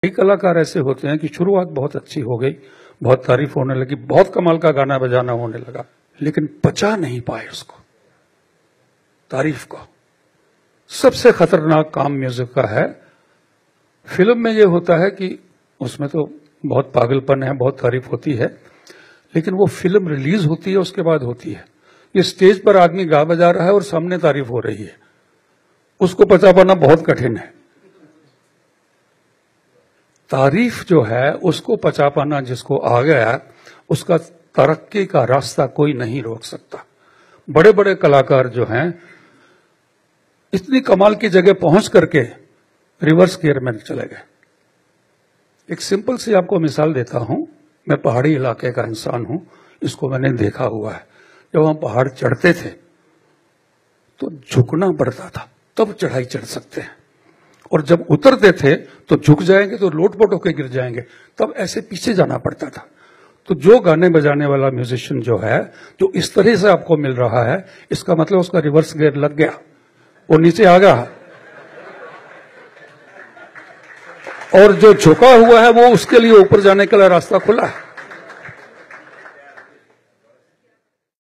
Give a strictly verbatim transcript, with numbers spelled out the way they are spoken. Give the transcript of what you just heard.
कई कलाकार ऐसे होते हैं कि शुरुआत बहुत अच्छी हो गई, बहुत तारीफ होने लगी, बहुत कमाल का गाना बजाना होने लगा, लेकिन पचा नहीं पाए उसको, तारीफ को। सबसे खतरनाक काम म्यूजिक का है। फिल्म में ये होता है कि उसमें तो बहुत पागलपन है, बहुत तारीफ होती है, लेकिन वो फिल्म रिलीज होती है उसके बाद होती है। ये स्टेज पर आदमी गा बजा रहा है और सामने तारीफ हो रही है, उसको पचा पाना बहुत कठिन है। तारीफ जो है उसको पचा पाना जिसको आ गया, उसका तरक्की का रास्ता कोई नहीं रोक सकता। बड़े बड़े कलाकार जो हैं इतनी कमाल की जगह पहुंच करके रिवर्स गियर में चले गए। एक सिंपल सी आपको मिसाल देता हूं। मैं पहाड़ी इलाके का इंसान हूं, इसको मैंने देखा हुआ है। जब हम पहाड़ चढ़ते थे तो झुकना पड़ता था, तब चढ़ाई चढ़ सकते हैं, और जब उतरते थे तो झुक जाएंगे तो लोटपोट होकर गिर जाएंगे, तब ऐसे पीछे जाना पड़ता था। तो जो गाने बजाने वाला म्यूजिशियन जो है, जो इस तरह से आपको मिल रहा है, इसका मतलब उसका रिवर्स गियर लग गया, वो नीचे आ गया। और जो झुका हुआ है वो उसके लिए ऊपर जाने के लिए रास्ता खुला है।